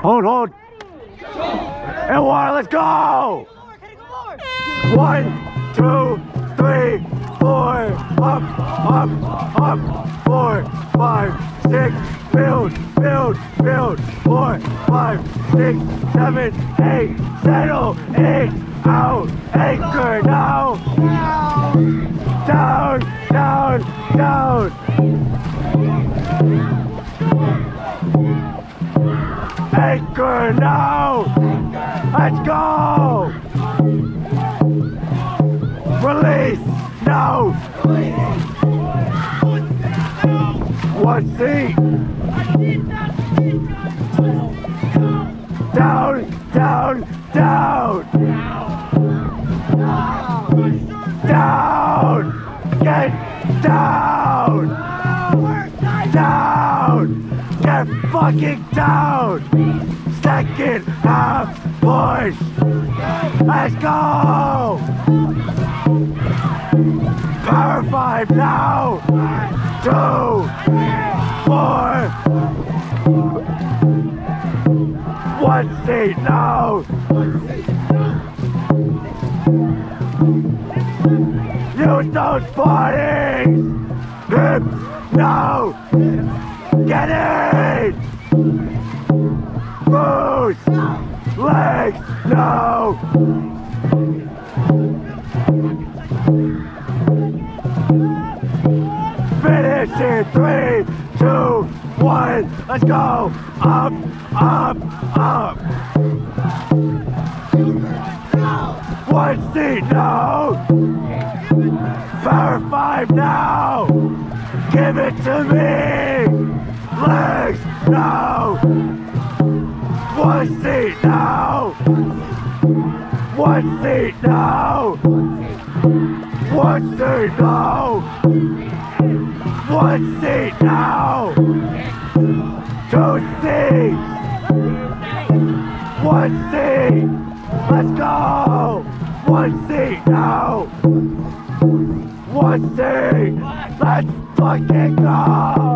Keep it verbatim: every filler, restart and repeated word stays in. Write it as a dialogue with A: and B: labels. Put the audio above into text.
A: Hold, hold. And one, let's go! One, two, three, four, up, up, up, four, five, six, build, build, build, four, five, six, seven, eight, settle, eight, out, anchor, now, down, down, down. Anchor now! Let's go! Release now! One seat! Down, down, down! Down! Get down! Down! Get fucking down! Second half push! Let's go! Power five now! Two! Four! One seat now! Use those bodies! Hips now! Get it! Boost! Legs! No! Finish in three, two, one, let's go! Up, up, up! One seat now! Power five now! Give it to me! Legs, no! One seat now! One seat now! One seat now! One seat now! Two seats! One seat! Let's go! One seat now! One seat! Let's fucking go!